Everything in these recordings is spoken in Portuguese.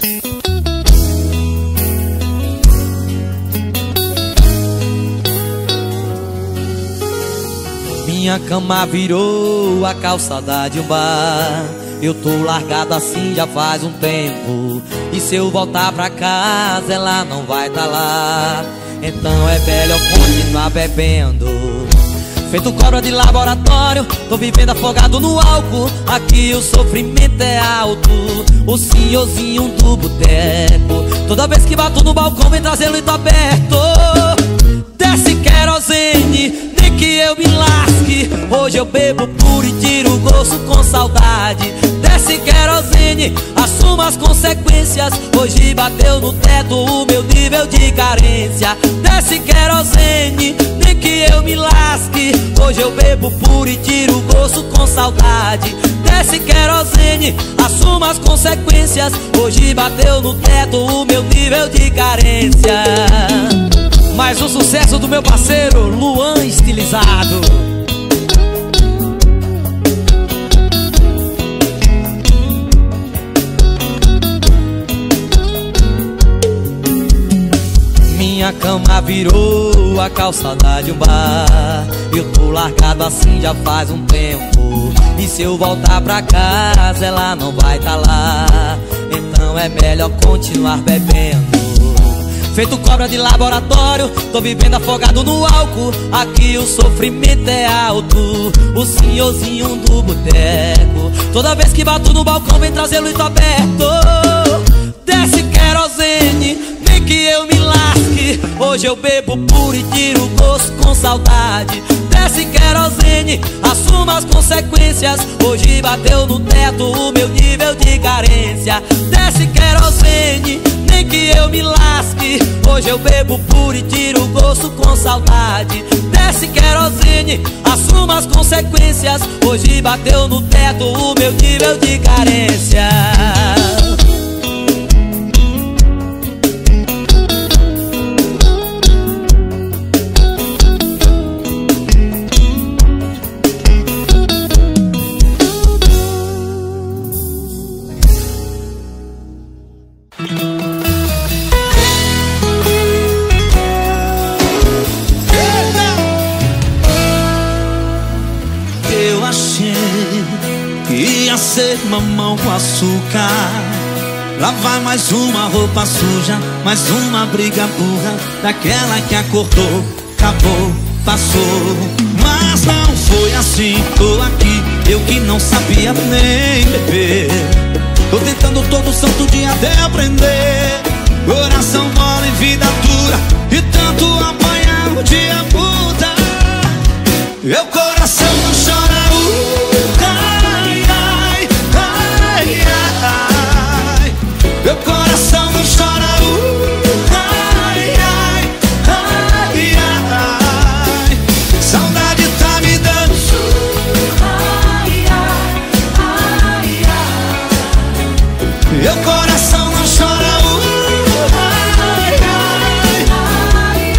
Minha cama virou a calçada de um bar. Eu tô largado assim já faz um tempo. E se eu voltar pra casa ela não vai tá lá. Então é melhor continuar bebendo. Feito cobra de laboratório, tô vivendo afogado no álcool. Aqui o sofrimento é alto, o senhorzinho do boteco. Toda vez que bato no balcão vem trazendo e aberto. Desce querosene, nem que eu me lasque. Hoje eu bebo puro e tiro o gosto com saudade. Desce querosene, assuma as consequências. Hoje bateu no teto o meu nível de carência. Desce querosene, nem que eu me lasque. Hoje eu bebo puro e tiro o gosto com saudade. Desce querosene, assuma as consequências. Hoje bateu no teto o meu nível de carência. Mais um sucesso do meu parceiro Luan Estilizado. Minha cama virou a calçada de um bar. Eu tô largado assim já faz um tempo. E se eu voltar pra casa ela não vai tá lá. Então é melhor continuar bebendo. Feito cobra de laboratório, tô vivendo afogado no álcool. Aqui o sofrimento é alto, o senhorzinho do boteco. Toda vez que bato no balcão vem trazer luz aberto. Desce querosene, nem que eu me lasque. Hoje eu bebo puro e tiro o gosto com saudade. Desce querosene, assuma as consequências. Hoje bateu no teto o meu nível de carência. Desce querosene, nem que eu me lasque. Hoje eu bebo puro e tiro o gosto com saudade. Desce querosene, assuma as consequências. Hoje bateu no teto o meu nível de carência. Ser mamão com açúcar. Lá vai mais uma roupa suja, mais uma briga burra, daquela que acordou, acabou, passou. Mas não foi assim, tô aqui, eu que não sabia nem beber. Tô tentando todo santo dia até aprender. Coração mole, vida dura, e tanto apanhar o dia muda. Meu coração não chora, meu coração não chora, ai, ai, ai, ai. Saudade tá me dando, ai, ai, ai, ai. Meu coração não chora, ai, ai, ai,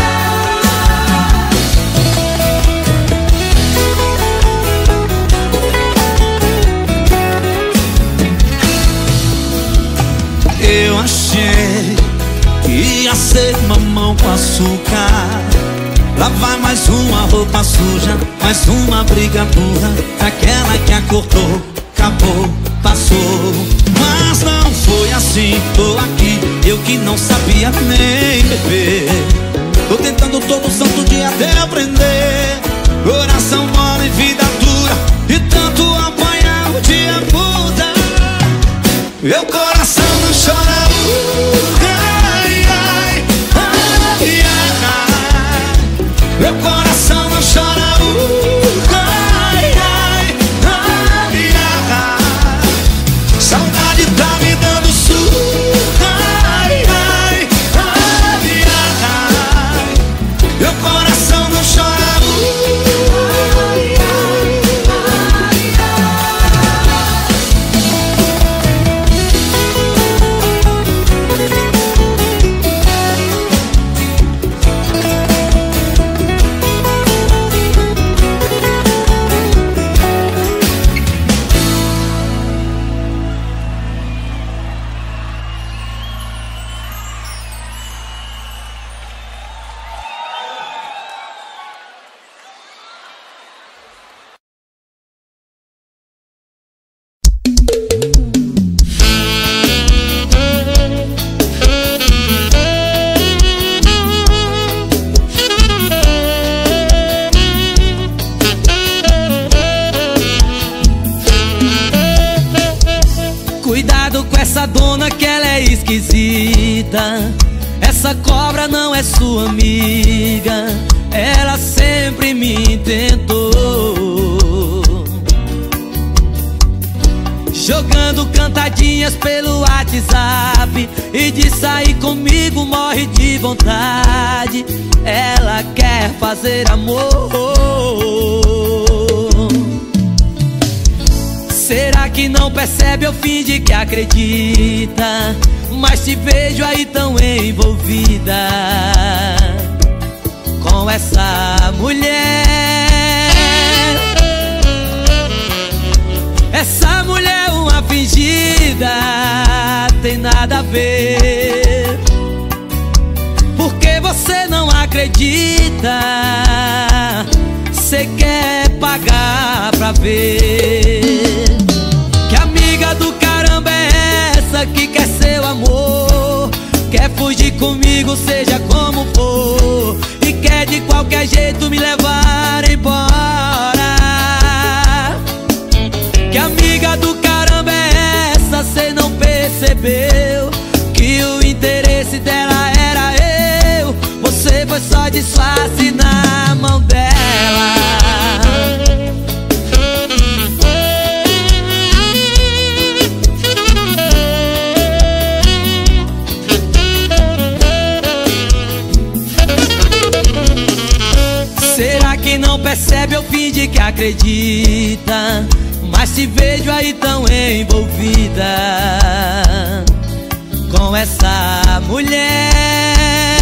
ai. Eu achei que ia ser mamão com açúcar. Lá vai mais uma roupa suja, mais uma briga burra, daquela que acordou, acabou, passou. Mas não foi assim, tô aqui, eu que não sabia nem beber. Tô tentando todo santo dia até aprender. Coração mole, vida dura, e tanto apanhar o dia muda. Meu coração não chora, ai, ai, ai, ai. Meu coração não chora, ai, ai, ai, ai. Saudade tá me dando ai, ai, ai, ai. Meu coração não chora, ai, ai, ai, ai. dona que ela é esquisita. Essa cobra não é sua amiga, ela sempre me tentou, jogando cantadinhas pelo WhatsApp, e de sair comigo morre de vontade. Ela quer fazer amor. Será que não percebe ou finge que acredita? Mas te vejo aí tão envolvida com essa mulher. Essa mulher é uma fingida, tem nada a ver. Porque você não acredita, cê quer pagar pra ver. Que amiga do caramba é essa que quer seu amor? Quer fugir comigo, seja como for, e quer de qualquer jeito me levar embora. Que amiga do caramba é essa? Cê não percebeu que o interesse dela era eu? Você foi só disfarce na mão dela. Será que não percebe ou finge que acredita? Mas te vejo aí tão envolvida com essa mulher.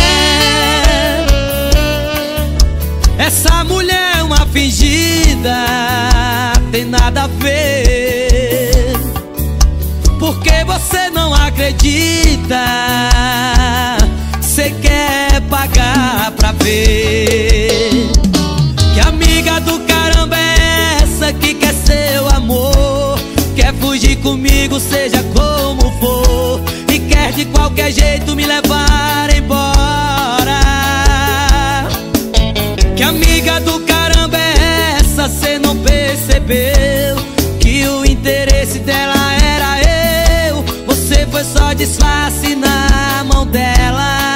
Essa mulher é uma fingida, tem nada a ver. Porque você não acredita, cê quer pagar pra ver. Que amiga do caramba é essa que quer seu amor? Quer fugir comigo, seja como for, e quer de qualquer jeito me levar embora. Que amiga do caramba é essa? Cê não percebeu que o interesse dela era eu? Você foi só disfarce na mão dela.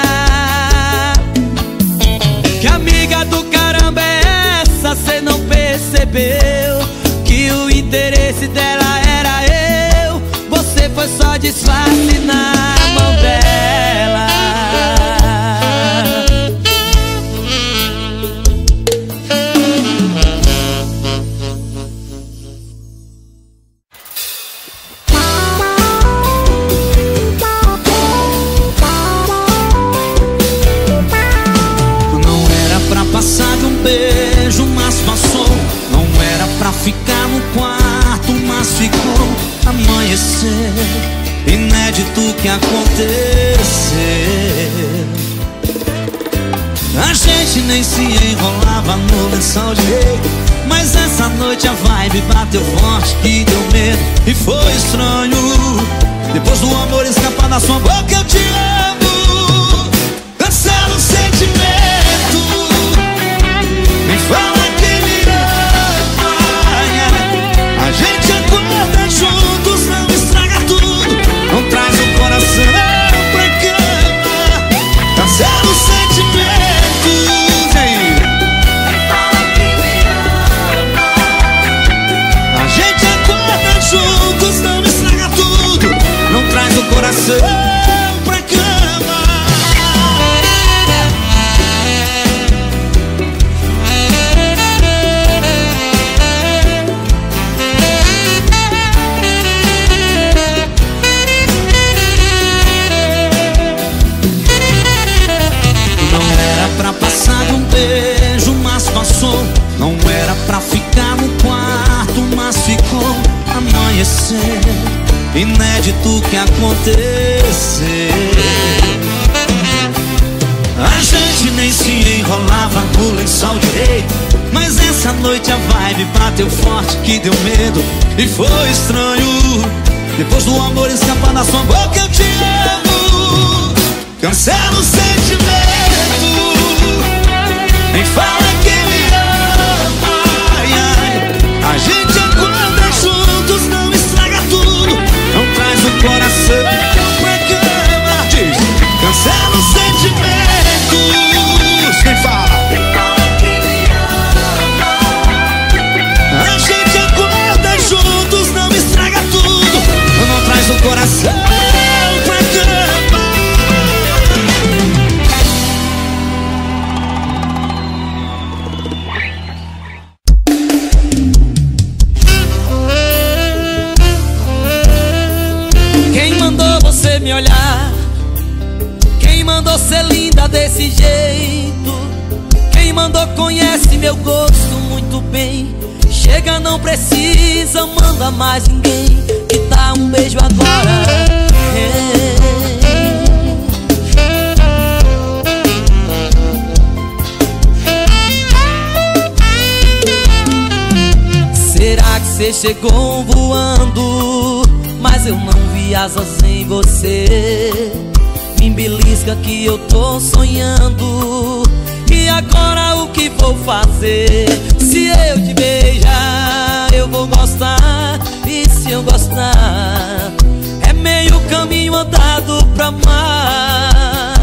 Que amiga do caramba é essa? Cê não percebeu que o interesse dela era eu? Você foi só disfarce na mão dela. Não era pra passar de um beijo, mas passou. Não era pra ficar no quarto, mas ficou. Amanhecer, inédito que aconteceu. A gente nem se enrolava no lençol direito, mas essa noite a vibe bateu forte que deu medo. E foi estranho, depois do amor escapar da sua boca, eu te amo. Cancela o sentimento, me fala que me ama. A gente acorda juntos, não estraga tudo, não traz o coração pra cama. Cancela o sentimento, me fala que me ama. A gente acorda juntos, não estraga tudo, não traz o coração pra cama. Pra passar de um beijo, mas passou. Não era pra ficar no quarto, mas ficou. Amanhecer, inédito que aconteceu. A gente nem se enrolava no lençol direito, mas essa noite a vibe bateu forte que deu medo. E foi estranho, depois do amor escapar da sua boca, eu te amo. Cancela o sentimento, me fala que me ama. Ai, ai. A gente acorda juntos, não estraga tudo, não traz o coração me olhar? Quem mandou ser linda desse jeito? Quem mandou conhece meu gosto muito bem. Chega, não precisa, manda mais ninguém. Que dá um beijo agora. Será que você chegou voando, mas eu não vi asas em você? Me belisca que eu tô sonhando. E agora o que vou fazer? Se eu te beijar, eu vou gostar. E se eu gostar, é meio caminho andado pra amar.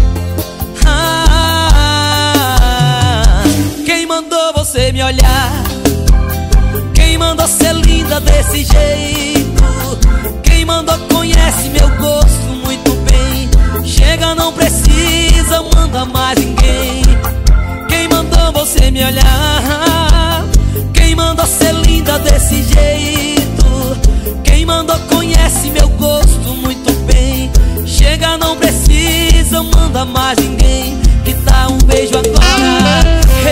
Quem mandou você me olhar? Quem mandou ser linda desse jeito? Quem mandou conhece meu gosto muito bem. Chega, não precisa, manda mais ninguém. Quem mandou você me olhar? Quem mandou ser linda desse jeito? Quem mandou conhece meu gosto muito bem. Chega, não precisa, manda mais ninguém. Que dá um beijo agora.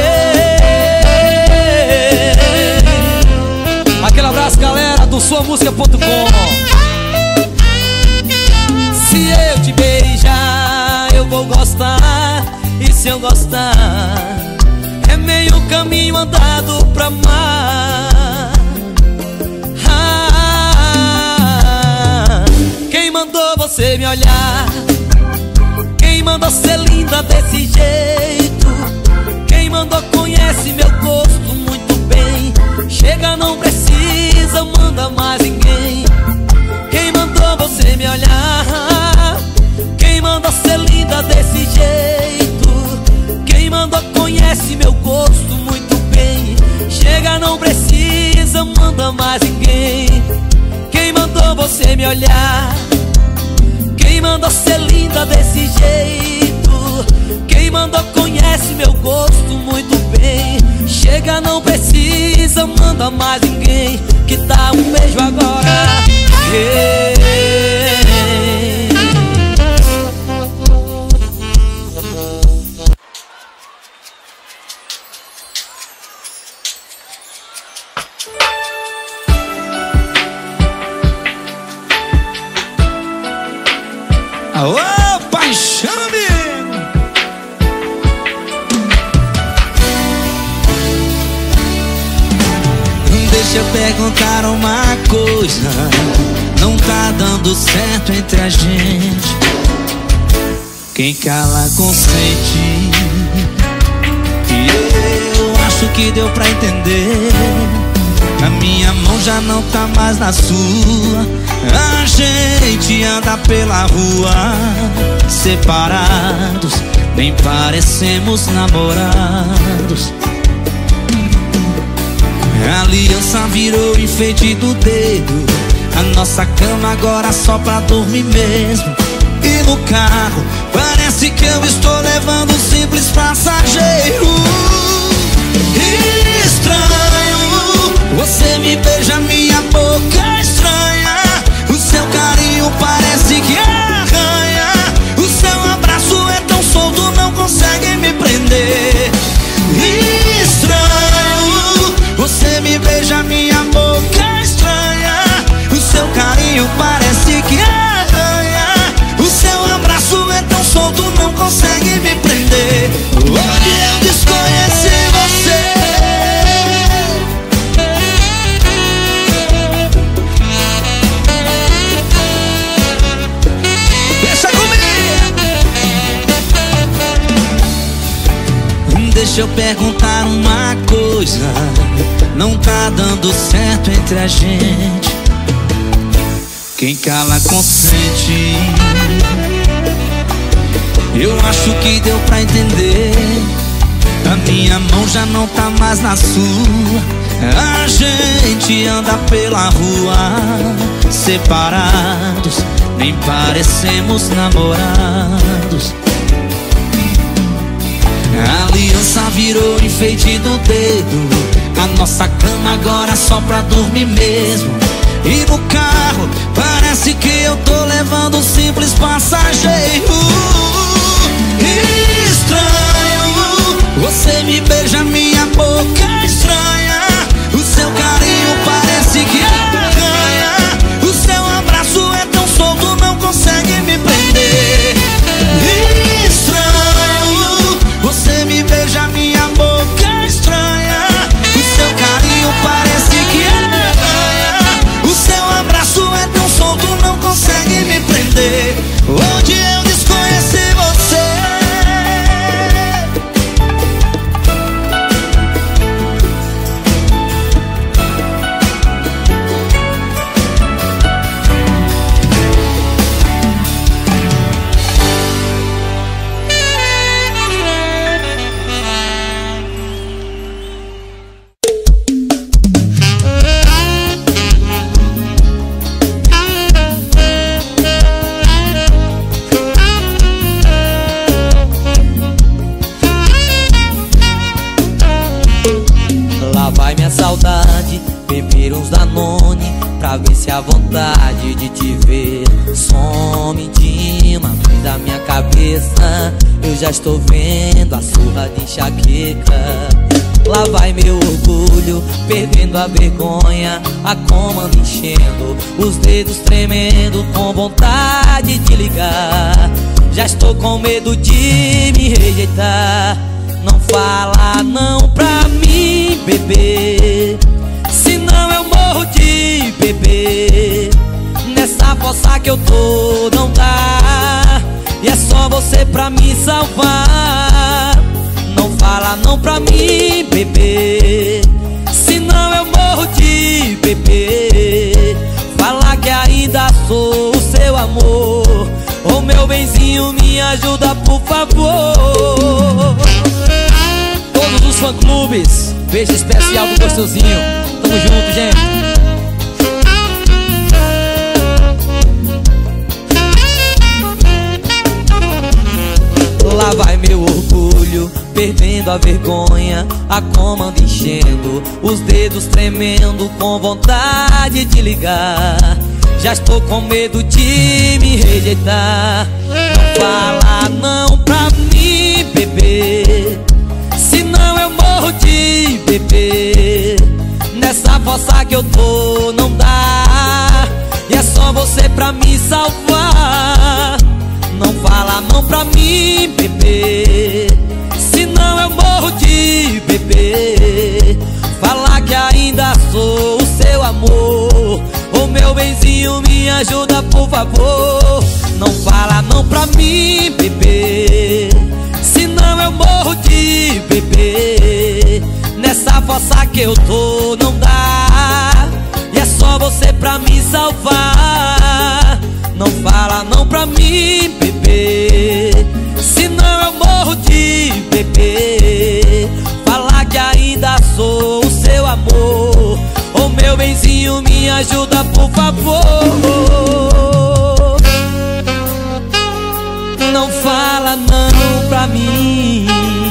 Aquele abraço, galera, do suamusica.com. Se eu te beijar, eu vou gostar. E se eu gostar, é meio caminho andado pra amar. Quem mandou você me olhar? Quem mandou ser linda desse jeito? Quem mandou conhece meu gosto muito bem. Chega, não precisa, manda mais ninguém. Quem mandou você me olhar? Quem mandou ser linda desse jeito? Quem mandou conhece meu gosto muito bem. Chega, não precisa, manda mais ninguém. Quem mandou você me olhar? Quem mandou ser linda desse jeito? Quem mandou conhece meu gosto muito bem. Chega, não precisa, manda mais ninguém. Que dá um beijo agora. Aô, paixão, amigo! Deixa eu perguntar uma coisa. Não tá dando certo entre a gente. Quem cala consente. E eu acho que deu pra entender. A minha mão já não tá mais na sua. A gente anda pela rua separados, nem parecemos namorados. A aliança virou enfeite do dedo. A nossa cama agora só pra dormir mesmo. E no carro parece que eu estou levando um simples passageiro. Estranho, você me beija, minha boca estranha. O seu carinho parece que arranha. O seu abraço é tão solto, não consegue me prender. Estranho, você me beija, minha boca estranha. O seu carinho parece que arranha. O seu abraço é tão solto, não consegue me prender. Onde eu desconheci você. Deixa comigo. Deixa eu perguntar uma coisa. Não tá dando certo entre a gente. Quem cala consente. Eu acho que deu pra entender. A minha mão já não tá mais na sua. A gente anda pela rua separados, nem parecemos namorados. A aliança virou enfeite do dedo. A nossa cama agora só pra dormir mesmo. E no carro parece que eu tô levando um simples passageiro. Estranho, você me beija, minha boca é estranha. O seu carinho parece que arranha. O seu abraço é tão solto, não consegue me prender. Estranho, você me beija, minha boca é estranha. O seu carinho parece que arranha. O seu abraço é tão solto, não consegue me prender. Onde eu desconheci você. Saudade, beber uns Danone pra ver se a vontade de te ver some de uma vez da minha cabeça. Eu já estou vendo a surra de enxaqueca. Lá vai meu orgulho, perdendo a vergonha, a comanda enchendo, os dedos tremendo com vontade de ligar. Já estou com medo de me rejeitar. Não fala não pra mim, bebê, senão eu morro de beber. Nessa fossa que eu tô não dá, e é só você pra me salvar. Não fala não pra mim, bebê, senão eu morro de beber. Fala que ainda sou o seu amor. Ô meu benzinho, me ajuda por favor. Todos os fã-clubes, beijo especial pro gostosinho. Tamo junto, gente. Lá vai meu orgulho, perdendo a vergonha, a comanda enchendo, os dedos tremendo com vontade de ligar. Já estou com medo de me rejeitar. Não fala não pra mim, bebê, senão eu morro de beber. Nessa fossa que eu tô não dá, e é só você pra me salvar. Não fala não pra mim, bebê, senão eu morro de beber. Fala que ainda sou o seu amor. Ô meu benzinho, me ajuda por favor. Não fala não pra mim, bebê, senão eu morro de beber. Nessa fossa que eu tô não dá, e é só você pra me salvar. Não fala não pra mim, bebê, senão eu morro de beber. Fala que ainda sou o seu amor. Ô meu benzinho, me ajuda por favor. Não fala não pra mim.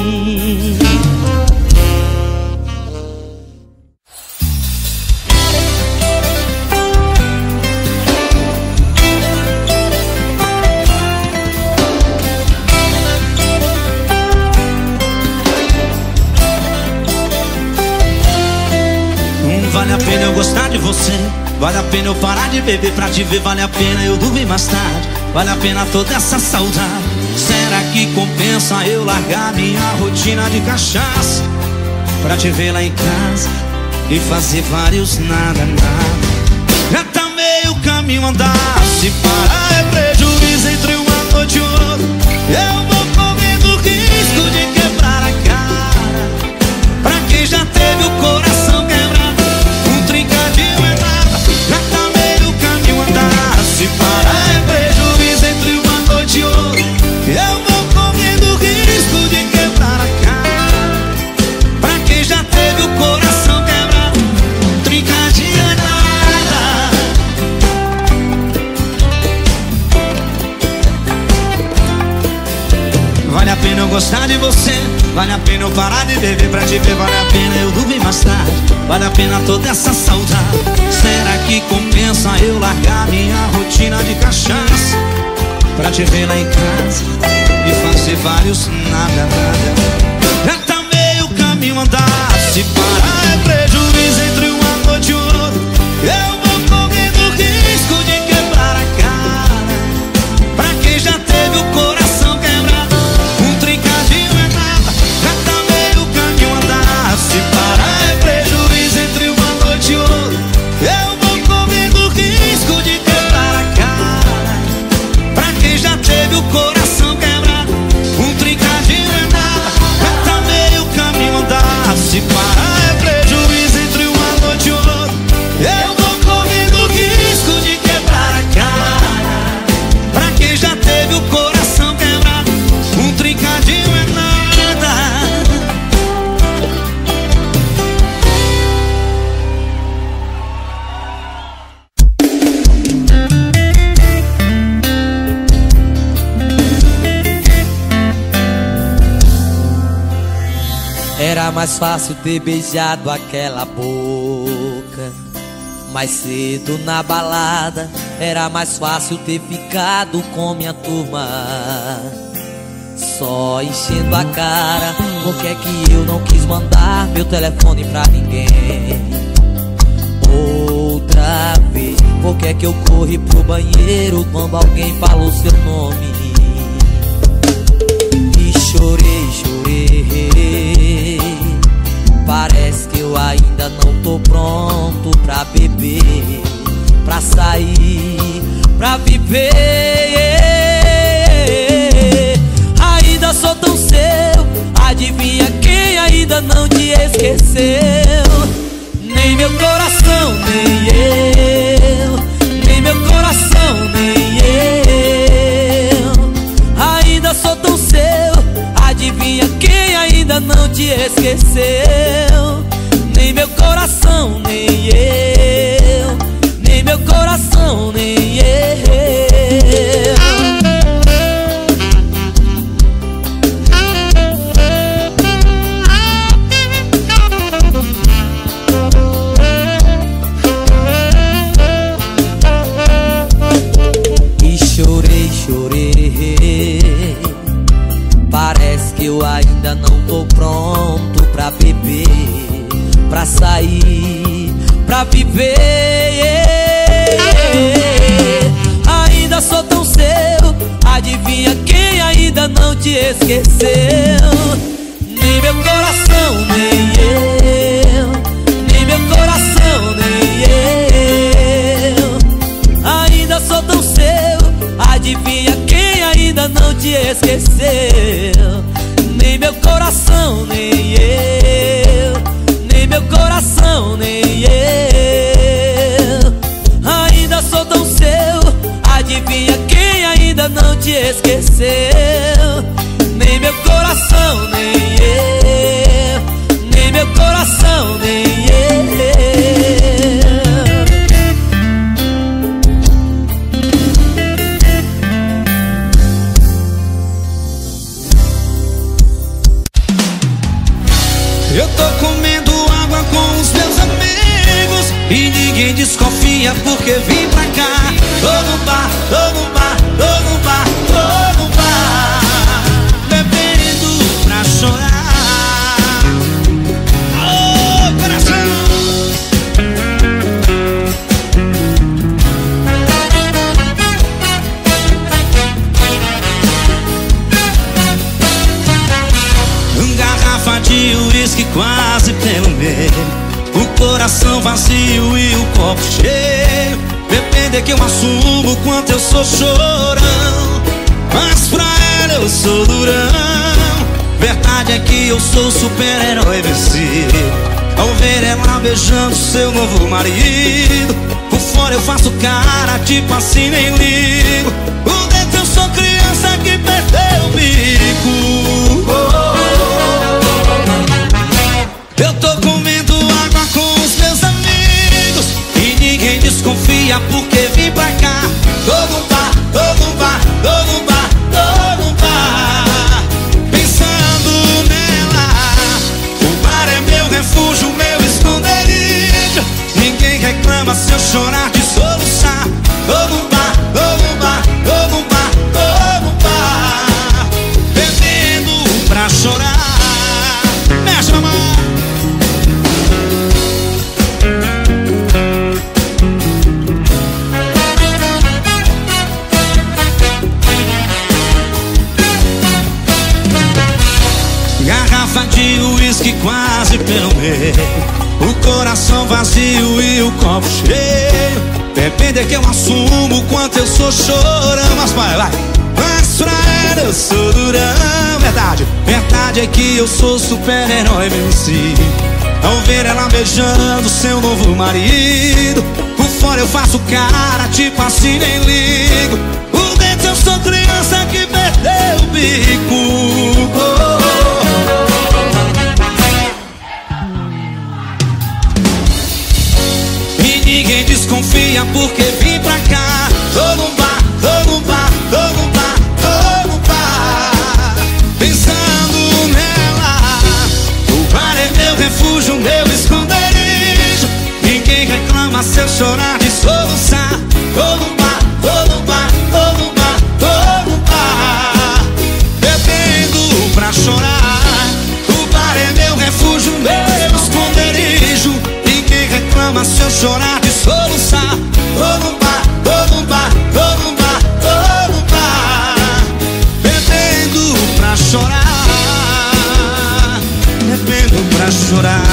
Vale a pena eu gostar de você, vale a pena eu parar de beber pra te ver, vale a pena eu dormir mais tarde, vale a pena toda essa saudade. Será que compensa eu largar minha rotina de cachaça pra te ver lá em casa e fazer vários nada, nada? Já tá meio caminho andado, se parar é prejuízo entre uma noite e outra. Eu vou correndo risco de quebrar a cara. Pra quem já teve o coração quebrado, trincadinho é nada. Já tá meio caminho andado, se parar é prejuízo entre uma noite e outra. Eu vou correndo risco de quebrar a cara. Pra quem já teve o coração quebrado, trincadinho é nada. pena eu gostar de você, vale a pena eu parar de beber pra te ver, vale a pena eu dormir mais tarde, vale a pena toda essa saudade. Será que compensa eu largar minha rotina de cachaça pra te ver lá em casa e fazer vários nada, nada? Já tá meio caminho andado, se parar é prejuízo entre uma noite e outra. Eu vou correndo risco de quebrar a cara. Pra quem já teve o coração quebrado, um trincadinho é nada. Já tá meio caminho andado, se parar é prejuízo entre uma noite e outra. Eu vou correndo risco de quebrar a cara. Pra quem já teve o coração quebrado, um trincadinho é nada. Já tá meio caminho andado, se parar é prejuízo entre uma noite e outra. Eu vou correndo risco de quebrar a cara. Pra quem já teve o coração quebrado, um trincadinho é nada. Era mais fácil ter beijado aquela boca mais cedo na balada. Era mais fácil ter ficado com minha turma só enchendo a cara. Por que é que eu não quis mandar meu telefone pra ninguém outra vez? Por que é que eu corri pro banheiro quando alguém falou seu nome? E chorei, chorei. Parece que eu ainda não tô pronto pra beber, pra sair, pra viver. Ainda sou tão seu, adivinha quem ainda não te esqueceu? Nem meu coração, nem eu, nem meu coração, nem eu. Ainda sou tão seu, adivinha quem ainda não te esqueceu? Nem meu coração, nem eu, nem meu coração, nem eu. E chorei, chorei. Parece que eu ainda não tô pronto pra beber, pra sair, pra viver. Ainda sou tão seu, adivinha quem ainda não te esqueceu? Nem meu coração, nem eu, nem meu coração, nem eu. Ainda sou tão seu, adivinha quem ainda não te esqueceu? Nem meu coração, nem eu, nem meu coração, nem eu. Ainda sou tão seu, adivinha quem ainda não te esqueceu? Nem meu coração, nem eu, nem meu coração, nem eu. Eu tô comendo água com os meus amigos e ninguém desconfia porque vim pra cá. Tô no bar, tô no bar, tô no bar, tô no bar, bebendo pra chorar. Ô, coração! Garrafa de uísque quase pelo meio, o coração vazio e o copo cheio. Depende que eu assumo quanto eu sou chorão, mas pra ela eu sou durão. Verdade é que eu sou super-herói vencido ao ver ela beijando seu novo marido. Por fora eu faço cara tipo assim, nem ligo. Por dentro eu sou criança que perdeu o bico. Eu tô comendo água com os meus amigos e ninguém desconfia porque vim pra cá. Tô no bar, tô no bar, tô no bar, tô no bar, garrafa de uísque quase pelo meio, o coração vazio e o copo cheio. Depende é que eu assumo o quanto eu sou chorão. Mas vai, mas pra ela eu sou durão. Verdade, verdade é que eu sou super-herói vencido. Ao ver ela beijando seu novo marido, por fora eu faço cara, tipo assim nem ligo. Por dentro eu sou criança que perdeu o bico. Ninguém desconfia porque vim pra cá. Tô num bar, tô num bar, tô num bar, tô num bar, pensando nela. O bar é meu refúgio, meu esconderijo. Ninguém reclama se eu chorar de soluçar. Tô num bar, tô num bar, tô num bar, tô num bar, bebendo pra chorar. O bar é meu refúgio, meu esconderijo. Ninguém reclama se eu chorar de soluçar. Tô num bar, tô num bar, tô num bar, tô num bar, bebendo pra chorar, bebendo pra chorar.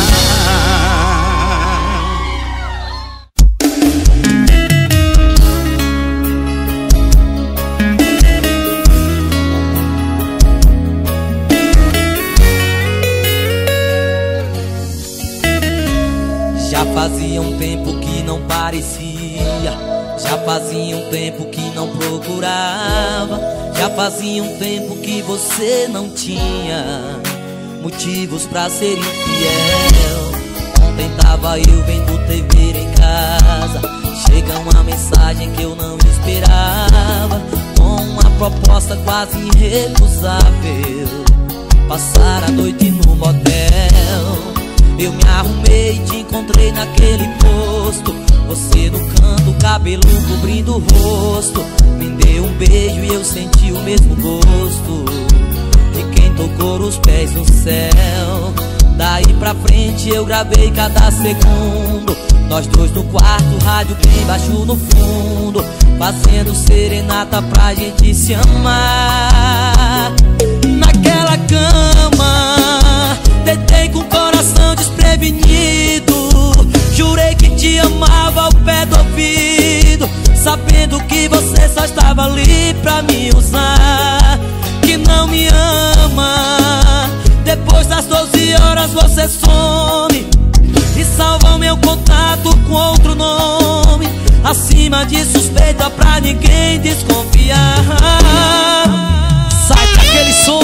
Já fazia um tempo que não parecia, já fazia um tempo que não procurava, já fazia um tempo que você não tinha motivos pra ser infiel. Ontem tava eu vendo TV em casa, chega uma mensagem que eu não esperava, com uma proposta quase irrecusável: passar a noite no motel. Eu me arrumei e te encontrei naquele posto, você no canto, cabelo cobrindo o rosto. Me deu um beijo e eu senti o mesmo gosto de quem tocou os pés no céu. Daí pra frente eu gravei cada segundo, nós dois no quarto, rádio bem baixo no fundo, fazendo serenata pra gente se amar. Naquela cama, deitei com o coração desprevenido, jurei que te amava ao pé do ouvido, sabendo que você só estava ali pra me usar, que não me ama. Depois das 12 horas você some e salva o meu contato com outro nome, acima de suspeita pra ninguém desconfiar. Sai daquele som.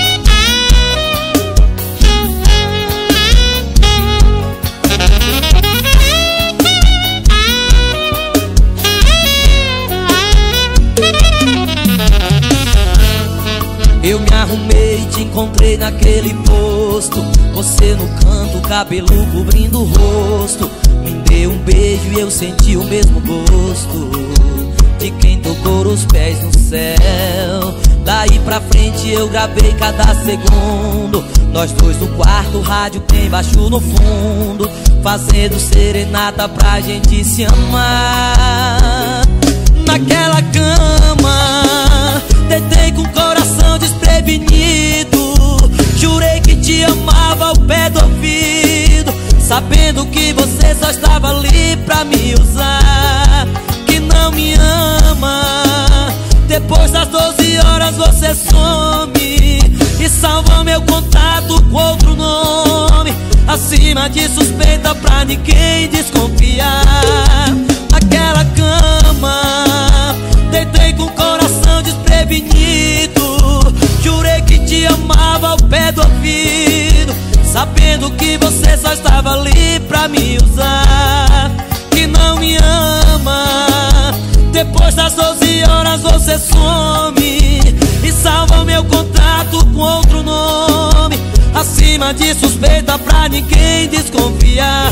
Eu me arrumei e te encontrei naquele posto, você no canto, cabelo cobrindo o rosto. Me deu um beijo e eu senti o mesmo gosto de quem tocou os pés no céu. Daí pra frente eu gravei cada segundo, nós dois no quarto, rádio bem baixo no fundo, fazendo serenata pra gente se amar. Naquela cama, deitei com o coração desprevenido, jurei que te amava ao pé do ouvido, sabendo que você só estava ali pra me usar, que não me ama. Depois das 12 horas você some e salva meu contato com outro nome, acima de suspeita pra ninguém desconfiar. Naquela cama, deitei com o coração desprevenido, jurei que te amava ao pé do ouvido, sabendo que você só estava ali pra me usar, que não me ama. Depois das 12 horas você some e salva o meu contato com outro nome, acima de suspeita pra ninguém desconfiar.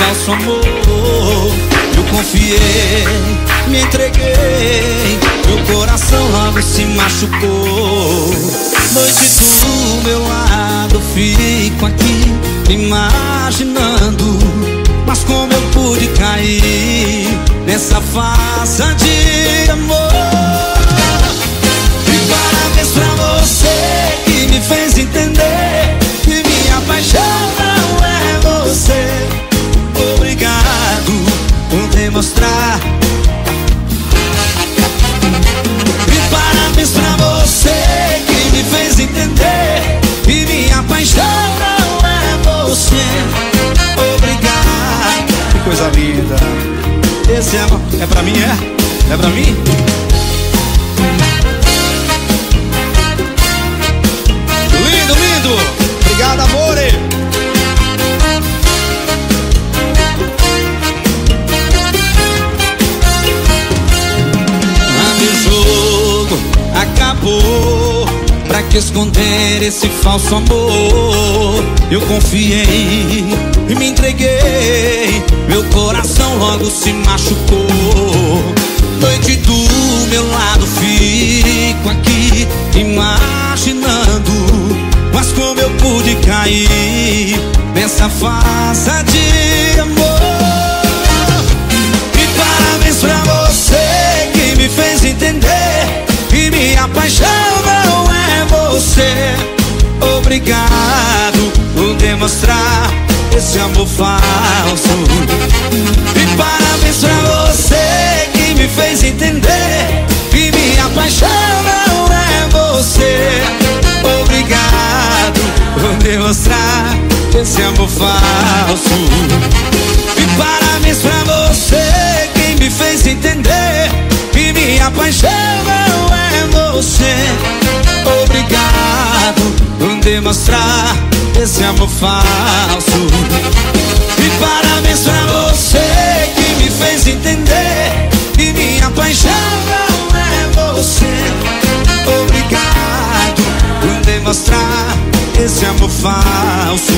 falso amor. Eu confiei, me entreguei, meu coração logo se machucou. Noite do meu lado, fico aqui me imaginando, mas como eu pude cair nessa farsa de amor. E parabéns pra você que me fez entender que minha paixão não é você. Obrigado por demonstrar. E parabéns pra você que me fez entender que minha paixão não é você. Obrigado. Que coisa linda. Esse é pra mim, é? É pra mim? Lindo, lindo. Obrigado, amore. Meu jogo acabou. Pra que esconder esse falso amor? Eu confiei e me entreguei, meu coração logo se machucou. Noite do meu lado, fico aqui imaginando, mas como eu pude cair nessa farsa de amor. E parabéns pra você que me fez entender que minha paixão não é você. Obrigado por demonstrar esse amor falso. E parabéns pra você que me fez entender que minha paixão não é você. Obrigado por demonstrar esse amor falso. E parabéns pra você que me fez entender que minha paixão não é você. Obrigado por demonstrar esse amor falso. E parabéns pra você que me fez entender que minha paixão não é você. Obrigado por demonstrar esse amor falso.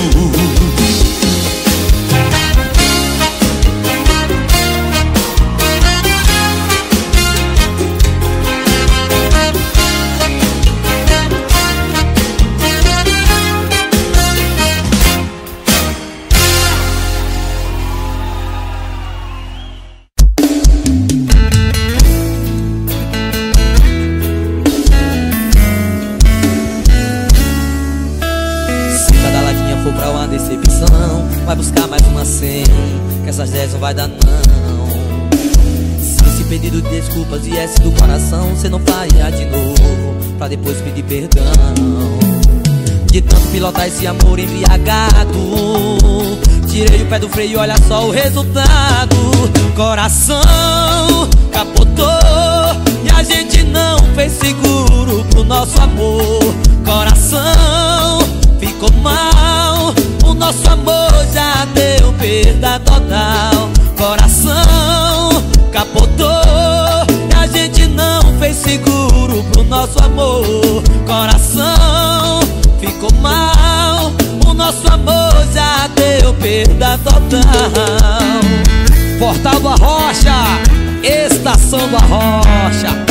Vai buscar mais uma 100, que essas 10 não vai dar não. Se esse pedido de desculpas viesse do coração, cê não faria de novo, pra depois pedir perdão. De tanto pilotar esse amor embriagado, tirei o pé do freio, olha só o resultado. Coração capotou e a gente não fez seguro pro nosso amor. Coração ficou mal, o nosso amor já deu perda total. Coração capotou e a gente não fez seguro pro nosso amor. Coração ficou mal, o nosso amor já deu perda total. Portal do Arrocha, Estação do Arrocha.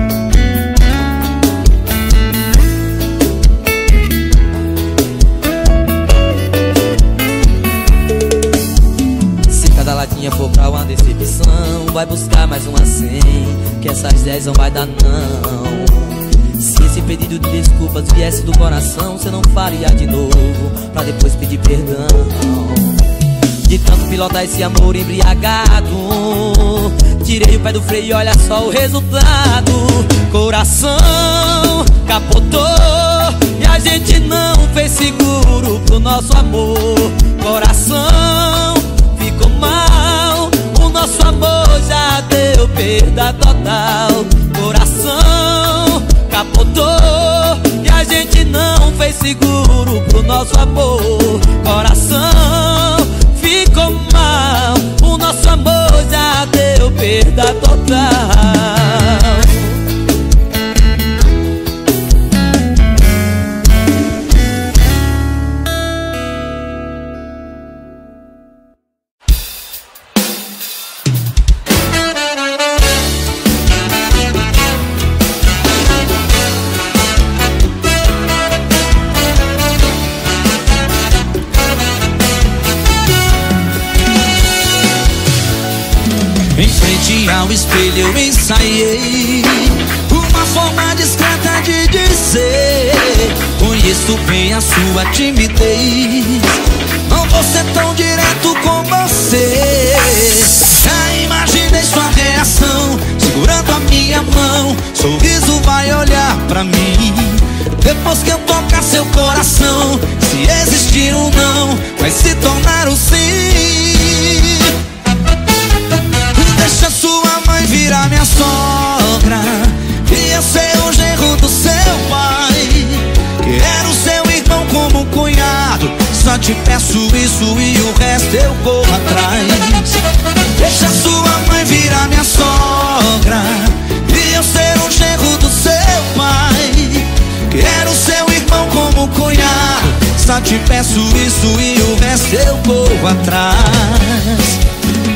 For pra uma decepção, vai buscar mais uma 100, que essas 10 não vai dar não. Se esse pedido de desculpas viesse do coração, cê não faria de novo, pra depois pedir perdão. De tanto pilotar esse amor embriagado, tirei o pé do freio e olha só o resultado. Coração capotou e a gente não fez seguro pro nosso amor. Coração ficou mal, o nosso amor já deu perda total. Coração capotou e a gente não fez seguro pro nosso amor. Coração ficou mal, o nosso amor já deu perda total. ao espelho eu ensaiei uma forma discreta de dizer: conheço bem a sua timidez, não vou ser tão direto com você. Já imaginei sua reação, segurando a minha mão, sorriso vai olhar pra mim. Depois que eu tocar seu coração, se existir um não, vai se tornar um sim. Deixa sua mãe virar minha sogra e eu ser o genro do seu pai. Quero seu irmão como cunhado, só te peço isso e o resto eu corro atrás. Deixa sua mãe virar minha sogra e eu ser o genro do seu pai. Quero seu irmão como cunhado, só te peço isso e o resto eu corro atrás.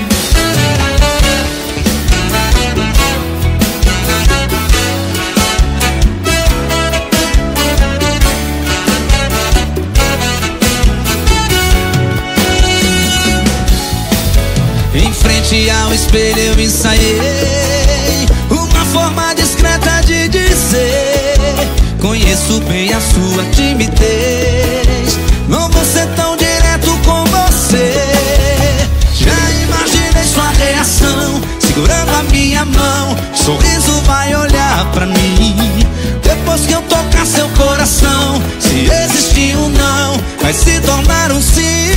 Em frente ao espelho eu ensaiei uma forma discreta de dizer: conheço bem a sua timidez, não vou ser tão direto com você. Já imaginei sua reação, segurando a minha mão, sorriso vai olhar pra mim. Depois que eu tocar seu coração, se existir um não, vai se tornar um sim.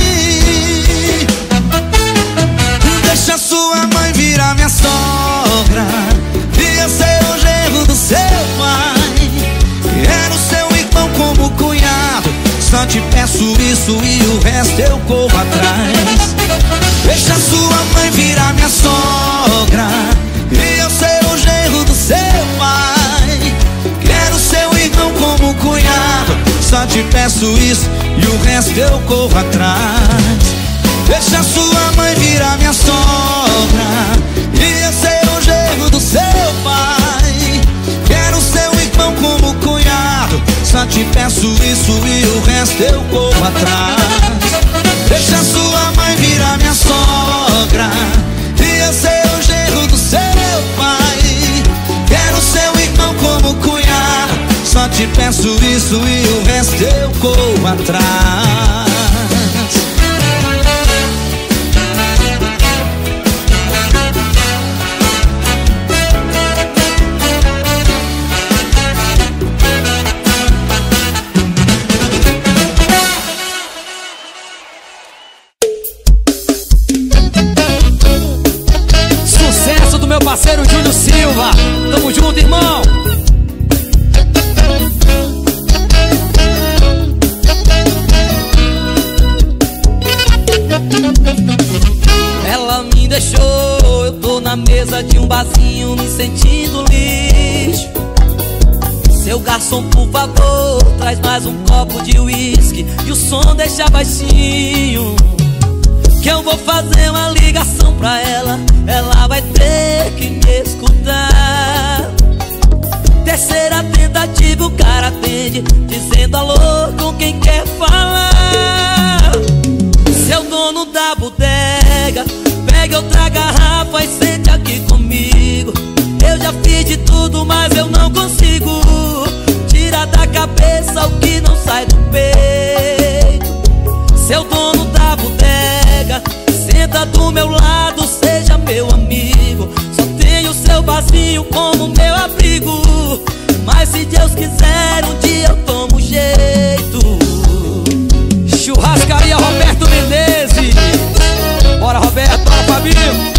Deixa sua mãe virar minha sogra e eu ser o genro do seu pai. Quero seu irmão como cunhado, só te peço isso e o resto eu corro atrás. Deixa sua mãe virar minha sogra e eu ser o genro do seu pai. Quero seu irmão como cunhado, só te peço isso e o resto eu corro atrás. Deixa sua mãe virar minha sogra e eu ser o genro do seu pai. Quero seu irmão como cunhado, só te peço isso e o resto eu corro atrás. Deixa sua mãe virar minha sogra e eu ser o genro do seu pai. Quero seu irmão como cunhado, só te peço isso e o resto eu corro atrás. Meu parceiro Júlio Silva, tamo junto, irmão. Ela me deixou, eu tô na mesa de um barzinho me sentindo lixo. Seu garçom, por favor, traz mais um copo de uísque e o som deixa baixinho, que eu vou fazer uma ligação pra ela, ela vai ter que me escutar. Terceira tentativa, o cara atende, dizendo alô com quem quer falar. Seu dono da bodega, pega outra garrafa e sente aqui comigo. Eu já fiz de tudo, mas eu não consigo tirar da cabeça o que não sai do peito. Seu dono da bodega, senta do meu lado, seja meu amigo. Só tenho seu barzinho como meu abrigo, mas se Deus quiser um dia eu tomo jeito. Churrascaria Roberto Menezes. Bora Roberto, bora Fabinho.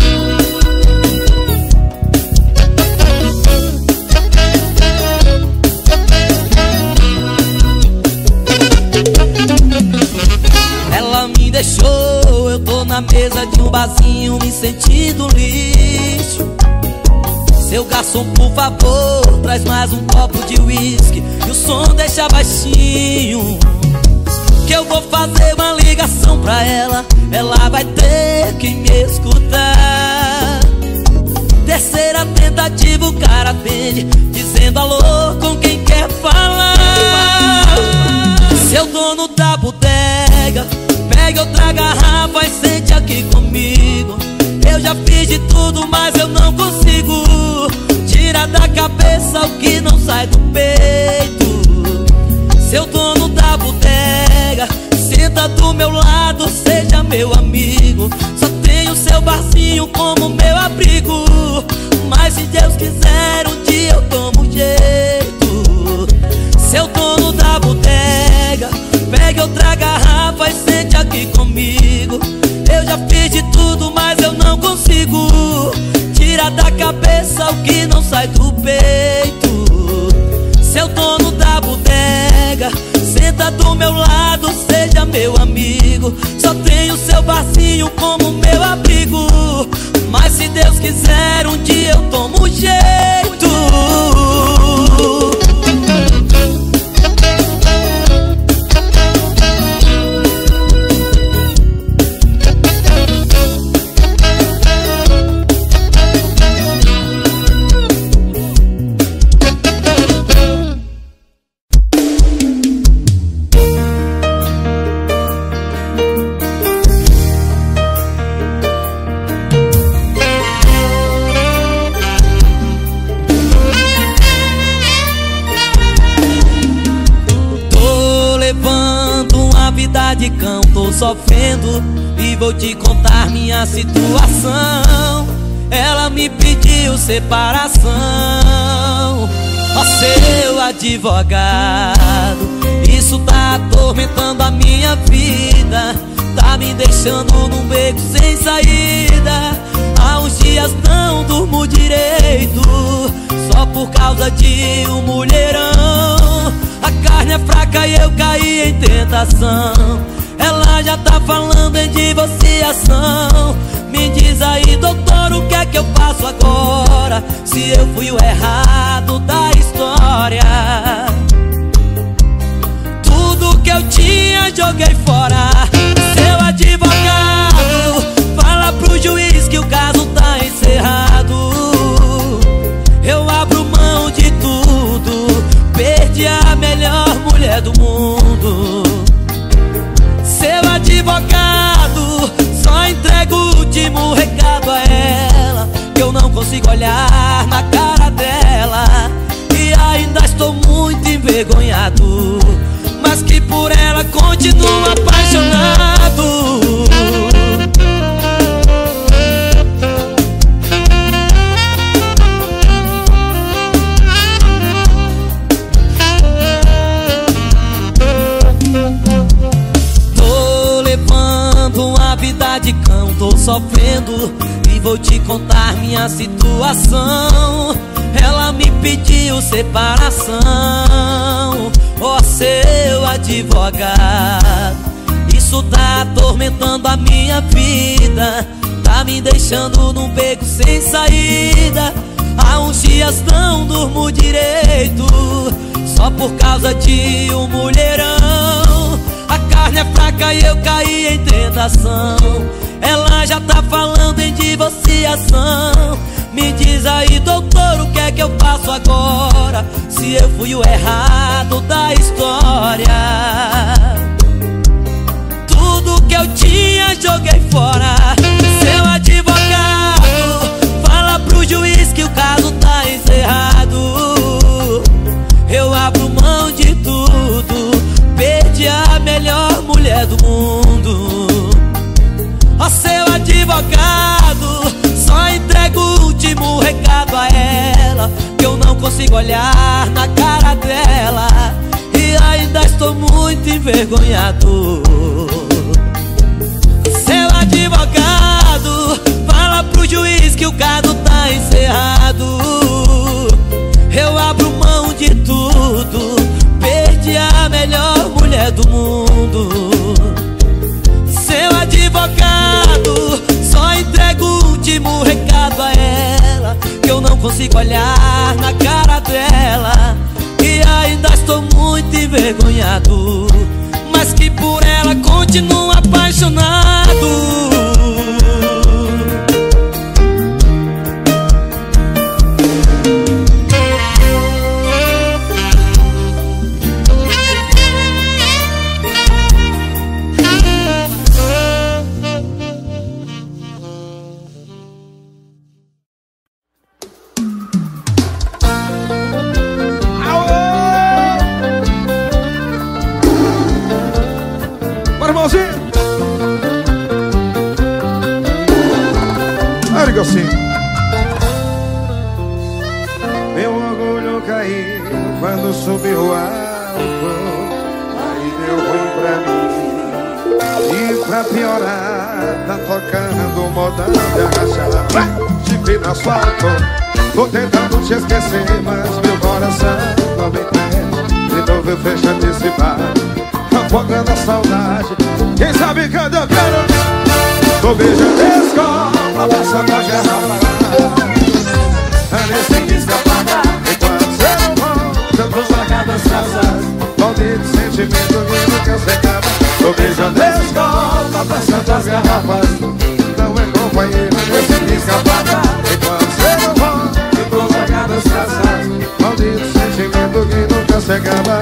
Ela me deixou, eu tô na mesa de um barzinho me sentindo lixo. Seu garçom, por favor, traz mais um copo de uísque e o som deixa baixinho, que eu vou fazer uma ligação pra ela, ela vai ter que me escutar. Terceira tentativa, o cara atende, dizendo alô com quem quer falar. Seu dono da bodega, pegue outra garrafa e sente aqui comigo. Eu já fiz de tudo, mas eu não consigo tirar da cabeça o que não sai do peito. Seu dono da bodega, senta do meu lado, seja meu amigo. Só tenho seu barzinho como meu abrigo, mas se Deus quiser um dia eu tomo jeito. Seu dono da bodega, pegue outra garrafa e sente aqui comigo. Eu já fiz de tudo, mas eu não consigo tirar da cabeça o que não sai do peito. Seu dono da bodega, senta do meu lado, seja meu amigo. Só tenho seu barzinho como meu abrigo, mas se Deus quiser um dia eu tomo jeito. De cão, tô sofrendo e vou te contar minha situação. Ela me pediu separação. Ó seu advogado, isso tá atormentando a minha vida, tá me deixando num beco sem saída. Há uns dias não durmo direito, só por causa de um mulherão. A carne é fraca e eu caí em tentação. Ela já tá falando em divorciação. Me diz aí, doutor, o que é que eu faço agora, se eu fui o errado da história? Tudo que eu tinha joguei fora. Seu advogado, fala pro juiz que o caso tá encerrado. Eu abro mão de tudo, perdi a melhor mulher do mundo. Seu advogado, só entrego o último recado a ela, que eu não consigo olhar na cara dela e ainda estou muito envergonhado, mas que por ela continuo apaixonado. De cão, tô sofrendo e vou te contar minha situação. Ela me pediu separação. Ó seu advogado, isso tá atormentando a minha vida, tá me deixando num beco sem saída. Há uns dias não durmo direito, só por causa de um mulherão. A carne é fraca e eu caí em tentação. Ela já tá falando em divorciação. Me diz aí, doutor, o que é que eu faço agora, se eu fui o errado da história? Tudo que eu tinha joguei fora. Seu advogado, fala pro juiz que o caso tá encerrado. Eu abro mão de tudo, perdi a melhor mulher do mundo. Ó seu advogado, só entrego o último recado a ela, que eu não consigo olhar na cara dela e ainda estou muito envergonhado. Seu advogado, fala pro juiz que o caso tá encerrado. Eu abro mão de tudo, perdi a melhor mulher do mundo. Seu advogado, só entrego o último recado a ela, que eu não consigo olhar na cara dela e ainda estou muito envergonhado, mas que por ela continuo apaixonado. Código sim. Meu orgulho caiu quando subiu o alto, aí deu ruim pra mim. E pra piorar, tá tocando um modão de arrachar. Te vi no asfalto, tô tentando te esquecer, mas meu coração não me entende. De novo eu fecho esse bar, afogando a saudade. Quem sabe quando eu quero, tô beijando a escola, passando a garrafa. Nesse que escapada, enquanto você não volta, eu tô largado as casas. Maldito sentimento que nunca se acaba. Tô beijando a escola, passando as garrafas. Não é companheiro nesse que escapada, enquanto você não volta, eu tô largado as casas. Maldito sentimento que nunca se acaba.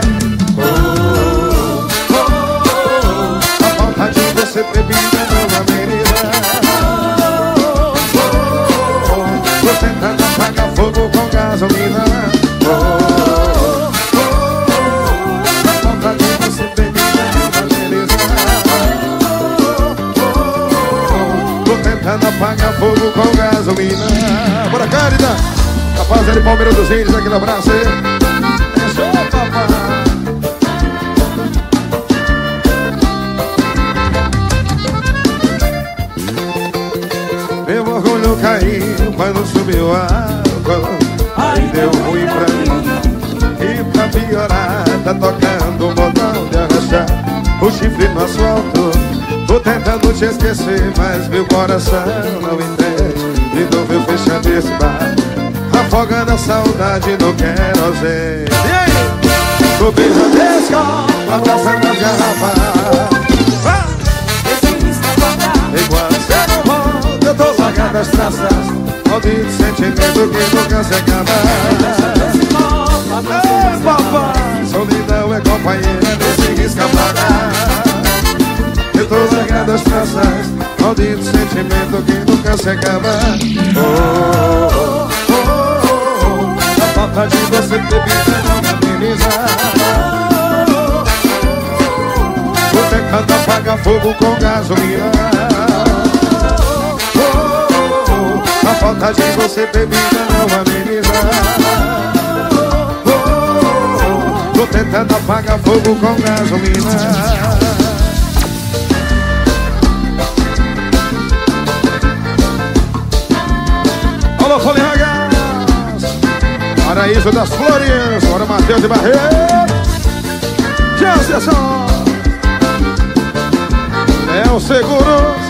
A falta de você bebida não ameniza. Tô tentando apagar fogo com gasolina. A falta de você bebida não ameniza. Tô tentando apagar fogo com gasolina. Bora, Cárida! Rapaziada de Palmeiras dos Índios, aquele abraço aí. É show, papai! Meu orgulho caiu quando subiu o álcool, aí deu ruim pra mim. E pra piorar, tá tocando um botão de arrachar o chifre no asfalto. Tô tentando te esquecer, mas meu coração não entende. De novo eu fechando esse bar, afogando a saudade no querosene. E aí? Tô beijando a escola, abraçando as garrafas. Enquanto você não volta, eu tô largando as traças. Maldito sentimento que nunca se acaba. Ei, papai, solidão é companheira desse que escapada. Eu tô largando as traças. Maldito sentimento que nunca se acaba. A falta de você bebida não me ameniza. Tô tentando apagar fogo com gasolina. A falta de você bebida não ameniza. Tô tentando apagar fogo com gasolina. Alô, Folhagas, Paraíso das Flores, bora Matheus de Barreiro, Jefferson, é o seguro.